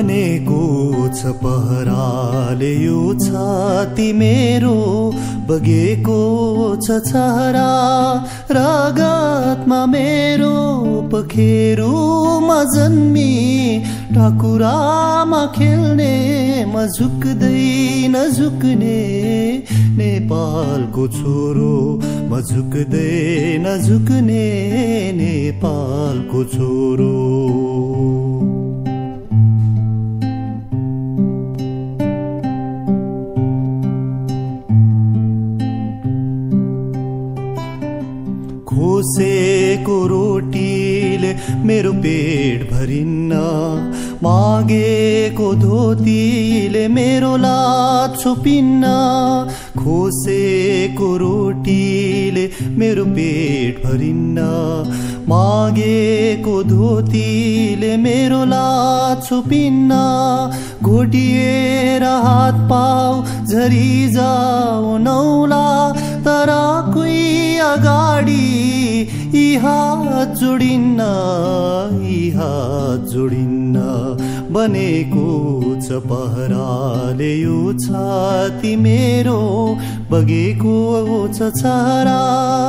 बनेको छ पहराले यो छाती मेरो, बगेको छ छहरा रगतमा मेरो, पखेरुमा जन्मी ठाकुरामा खेल्ने, म झुक्दै नझुक्ने नेपालको छोरो, म झुक्दै नझुक्ने नेपालको छोरो। खोसेको रोटीले मेरो पेट भरिन्न, मागेको धोतीले मेरो लात छोपिन्न। खोसेको रोटीले मेरो पेट भरिन्न, मागेको धोतीले मेरो लात छोपिन्न। घोटिएर हात पाउ झरी जाऊ नौला, तर कोही अगाडि यी हात जोडिन्न, यी हात जोडिन्न। बनेको छ पहराले यो छाती मेरो, बगेको छ छहरा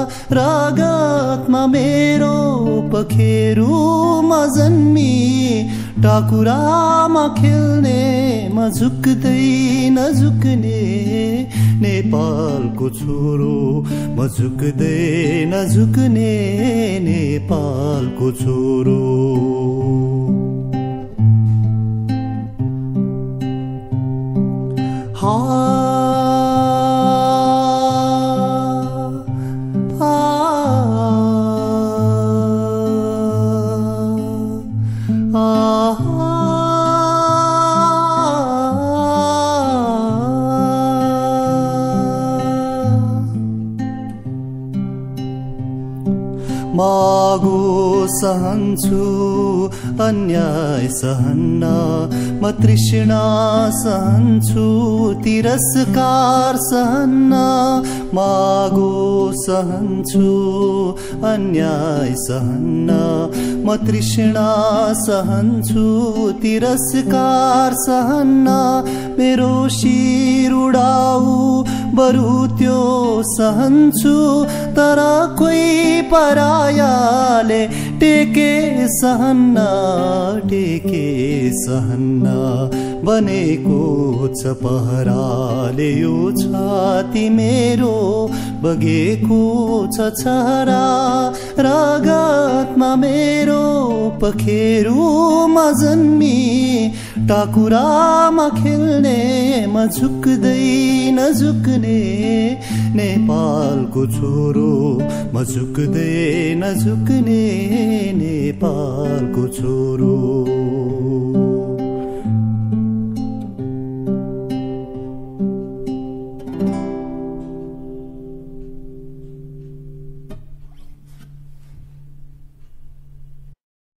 रगतमा मेरो, पखेरुमा जन्मी टाकुरामा खेल्ने, म झुक्दै नझुक्ने नेपालको छोरो, म झुक्दै नझुक्ने नेपालको छोरो। मागो सहन्छु अन्याय सहन्न, म तृष्णा सहन्छु तिरस्कार सहन्न। मागो सहन्छु अन्याय सहन्न, म तृष्णा सहन्छु तिरस्कार सहन्न। मेरो शिर उडाऊ बरु त्यो सहन्छु, तर कोही परायाले टेके सहन्न, टेके सहन्न। बनेको छ पहराले यो छाती मेरो, बगेको छ छहरा रगतमा मेरो, पखेरुमा जन्मी टाकुरामा खेल्ने, म झुक्दै नझुक्ने नेपालको छोरो, म झुक्दै नझुक्ने नेपालको छोरो।